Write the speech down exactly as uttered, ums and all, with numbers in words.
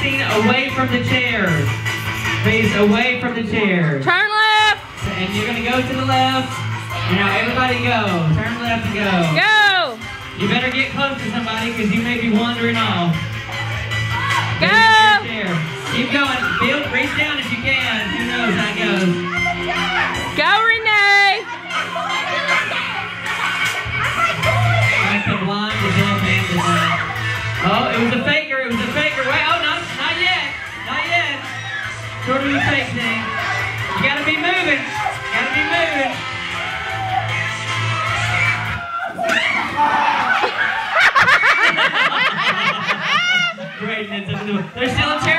facing away from the chairs. Face away from the chairs. Turn left. And you're going to go to the left. And now everybody go. Turn left and go. Go. You better get close to somebody because you may be wandering off. Go. Keep going. Bill, reach down if you can. Who knows how it goes. Go, Renee. Like the blind, the deaf, and the dumb. Oh, it was a faker. It was a faker. Wait, oh, not, not yet. Not yet. Sort of a fake thing. You gotta be moving. Gotta be moving. Great. There's still a chair.